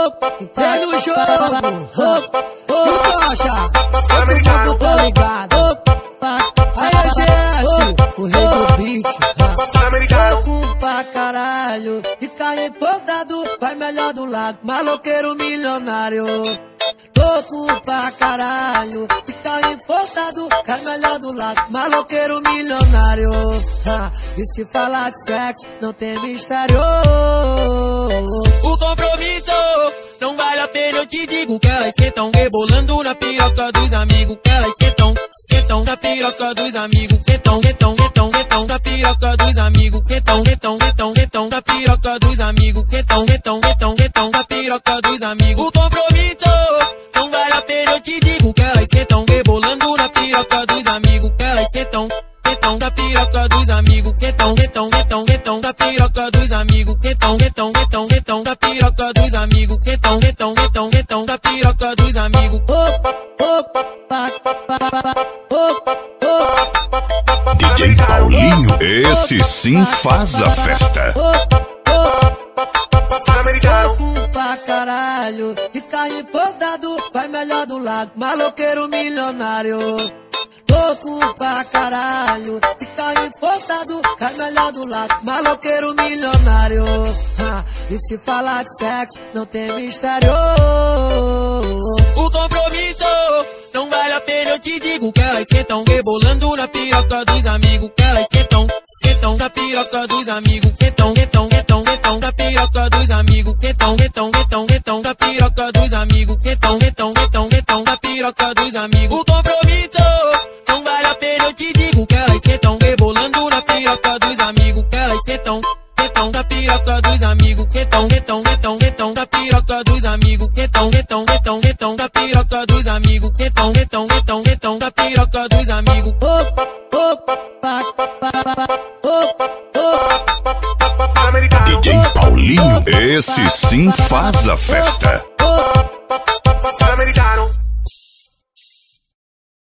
Entrei no jogo, e tocha, todo mundo tá ligado. Aí é GS, o rei do beat. Louco pra caralho, e cai empolgado, vai melhor do lado, maloqueiro milionário. Louco pra caralho, e cai empolgado, cai melhor do lado, maloqueiro milionário. E se falar de sexo, não tem mistério. O compromisso não vale a pena, eu te digo que elas sentam rebolando na piroca dos amigos. Que elas sentam na piroca dos amigos. Sentam na piroca dos amigos. Sentam na piroca dos amigos. Sentam na piroca dos amigos. O compromisso não vale a pena, eu te digo que elas sentam rebolando na piroca dos amigos. Que elas sentam na piroca dos amigos. Sentam na piroca dos amigos. Sentam na piroca dos amigos. Sentam na piroca dos amigos. DJ Paulinho, esse sim faz a festa. Louco pra caralho, e cai empolgado, vai melhor do lado, maloqueiro milionário. Louco pra caralho, e cai empolgado, cai melhor do lado, maloqueiro milionário. E se falar de sexo, não tem mistério. O compromisso não vale a pena, eu te digo que elas sentam rebolando na piroca dos amigos. Que elas sentam na piroca dos amigos. Sentam na piroca dos amigos. Sentam na piroca dos amigos. Sentam na piroca dos amigos. O compromisso não vale a pena, eu te digo que elas sentam rebolando na piroca dos amigos. Que elas sentam na piroca dos amigos. Sentam na piroca dos amigos. Sentam na piroca dos amigos. Sentam na piroca dos amigos. DJ Paulinho, esse sim faz a festa.